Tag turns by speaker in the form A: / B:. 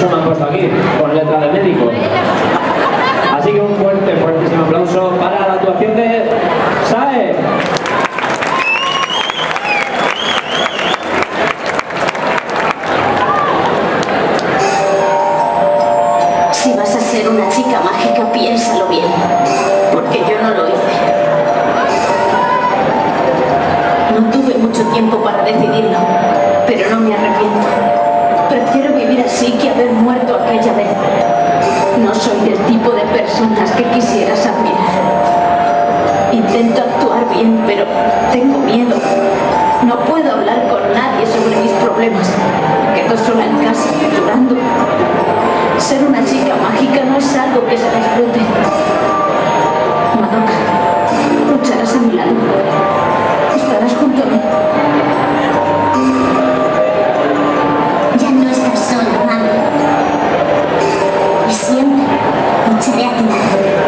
A: Eso me han puesto aquí, con letra de médico. Así que un fuerte, fuertísimo aplauso para la actuación de Sae.
B: Si vas a ser una chica mágica, piénsalo bien, porque yo no lo hice. No tuve mucho tiempo para decidirlo, pero no me arrepiento. Prefiero vivir así que haber muerto aquella vez. No soy del tipo de personas que quisieras admirar. Intento actuar bien, pero tengo miedo. No puedo hablar con nadie sobre mis problemas. Me quedo sola en casa, llorando. Ser una chica mágica no es algo que se disfrute. Madoka, lucharás a mi lado. Estarás junto a mí.
C: Ya no estás sola, mami. Y siempre lucharé a tu lado.